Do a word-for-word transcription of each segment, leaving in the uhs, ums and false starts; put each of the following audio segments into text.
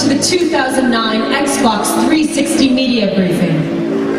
to the two thousand nine Xbox three sixty Media Briefing.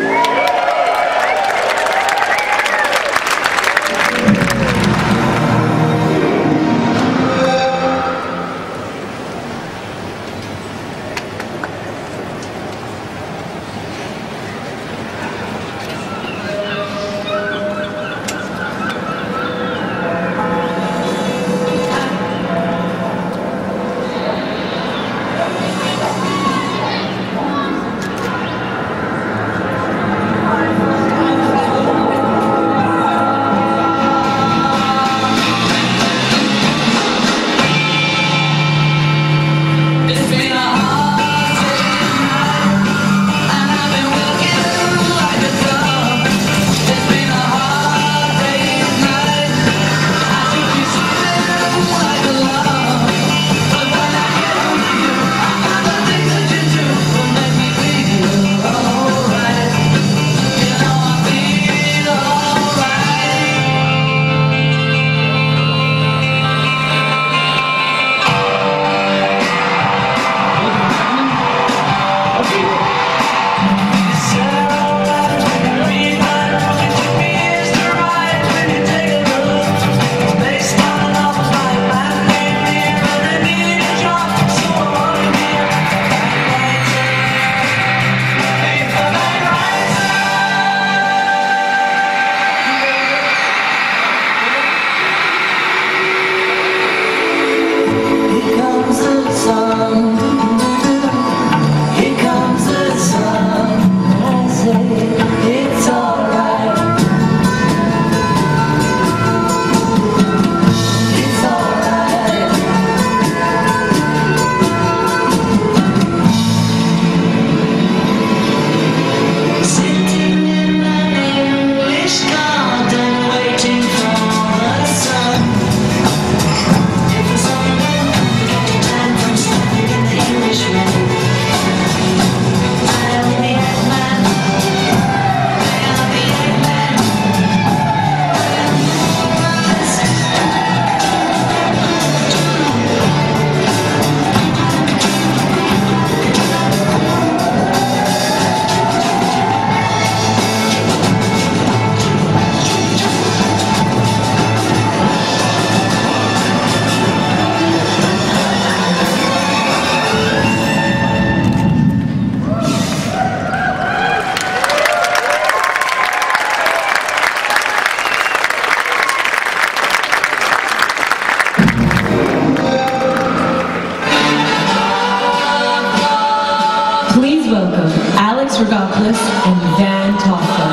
Welcome Alex Rogopoulos and Van Toffler.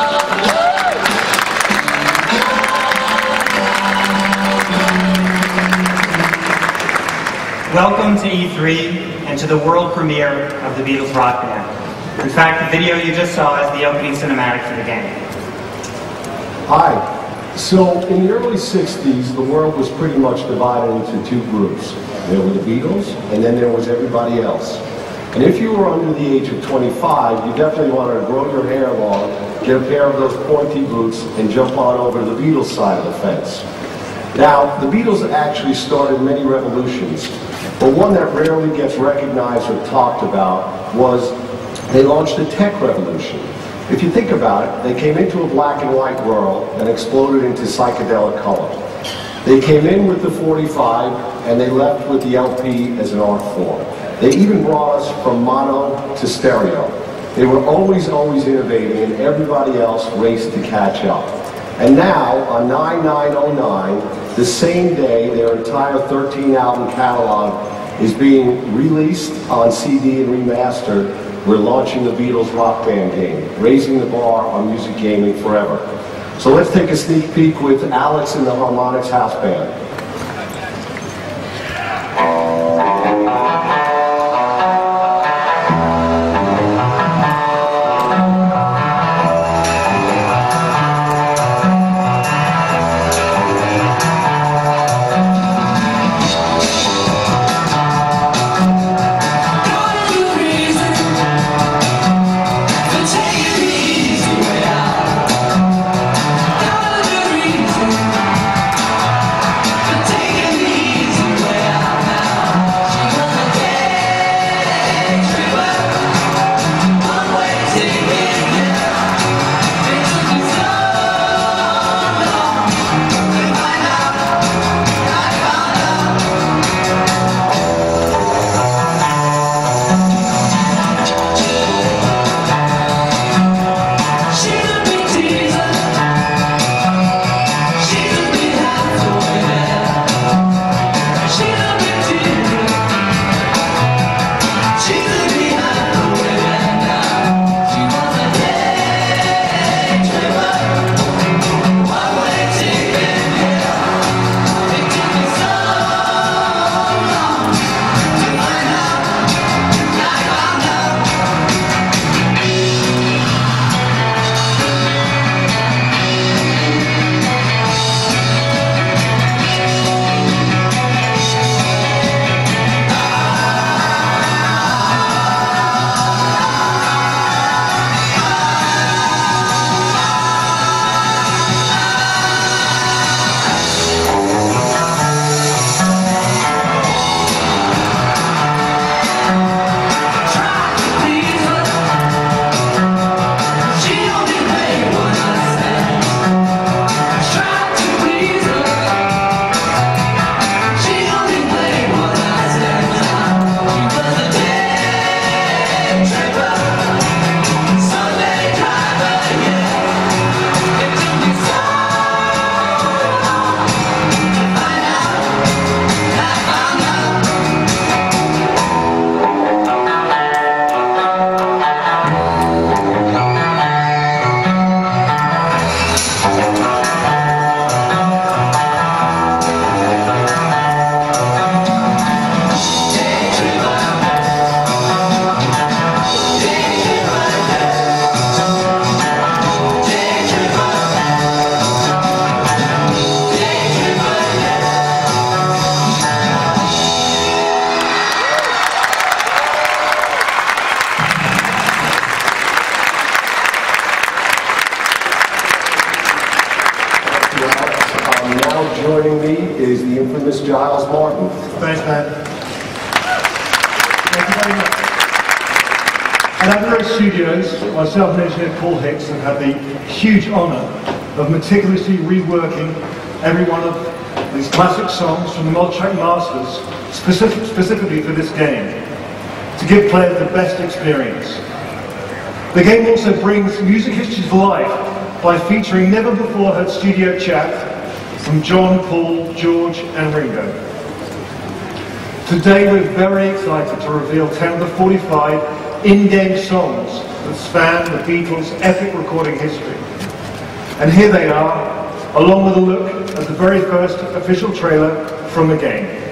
Welcome to E three and to the world premiere of the Beatles Rock Band. In fact, the video you just saw is the opening cinematic for the game. Hi. So, in the early sixties, the world was pretty much divided into two groups. There were the Beatles, and then there was everybody else. And if you were under the age of twenty-five, you definitely wanted to grow your hair long, get a pair of those pointy boots, and jump on over to the Beatles side of the fence. Now, the Beatles actually started many revolutions, but one that rarely gets recognized or talked about was they launched a tech revolution. If you think about it, they came into a black and white world and exploded into psychedelic color. They came in with the forty-five, and they left with the L P as an art form. They even brought us from mono to stereo. They were always, always innovating, and everybody else raced to catch up. And now, on nine nine oh nine, the same day their entire thirteen album catalog is being released on C D and remastered, we're launching the Beatles Rock Band game, raising the bar on music gaming forever. So let's take a sneak peek with Alex and the Harmonix House Band. you very much. At Abbey Road Studios, myself and engineer Paul Hicks have had the huge honour of meticulously reworking every one of these classic songs from the Multitrack Masters specific, specifically for this game, to give players the best experience. The game also brings music history to life by featuring never before heard studio chat from John, Paul, George and Ringo. Today we're very excited to reveal ten of the forty-five in-game songs that span the Beatles' epic recording history. And here they are, along with a look at the very first official trailer from the game.